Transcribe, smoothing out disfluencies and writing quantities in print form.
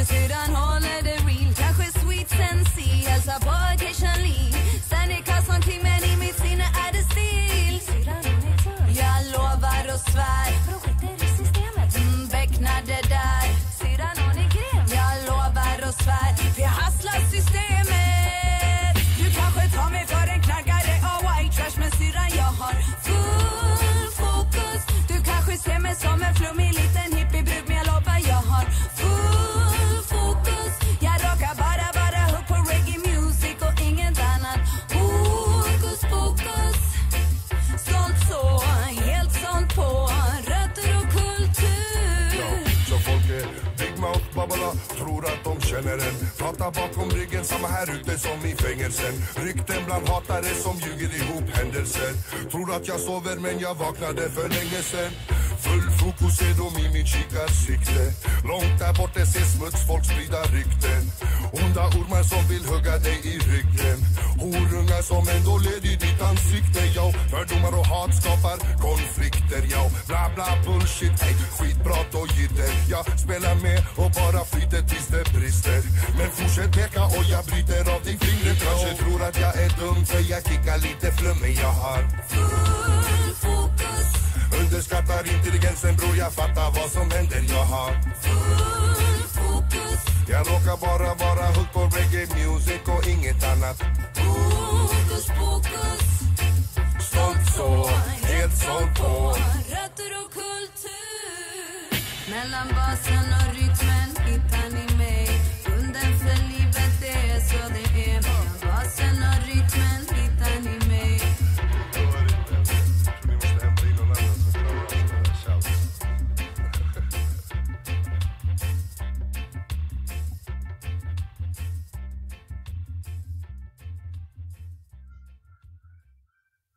Kanske syrran håller det real. Kanske sweet sensei. Hälsa på occasionally. Sen är kassan kring men i mitt sinne är det still. Syrran hon är tull. Jag lovar och svär. Bro skiter i systemet. Becknar det där. Syrran hon är grym. Jag lovar och svär. Vi hasslar systemet. Du kanske tar mig för en knaggare och white trash. Men syrran jag har full fokus. Du kanske ser mig som en flummig liten hippiebrud. Men jag lovar jag har full fokus. Jag rockar bara hook på reggae music och inget annat. Fokus, fokus. Stolt så, helt sånt på rötter och kultur. Ja, så folk är big mouth babbala, tror att de känner en. Pratar bakom ryggen, samma här ute som i fängelsen. Rykten bland hatare som ljuger ihop händelser. Tror att jag sover men jag vaknade för länge sen. Full fokus är de i mitt kikarsikte. Långt där borta ser smutsfolk sprida rykten. Onda ormar som vill hugga dig i ryggen. Horungar som ändå leder i ditt ansikte, yo. Fördomar och hat skapar konflikter, yo. Bla bla bullshit, hey, skitprat och jidder. Jag spelar med och bara flyter tills det brister. Men fortsätt peka och jag bryter av din fingret. Kanske tror att jag är dum för jag kickar lite flummig. Jag har full fokus. Underskattar intelligensen bror, jag fattar vad som händer. Jag har full fokus. Jag råkar bara vara hook på reggae music och inget annat. Fokus, fokus. Stolt så, helt sålt på rötter och kultur. Mellan basen och rytmen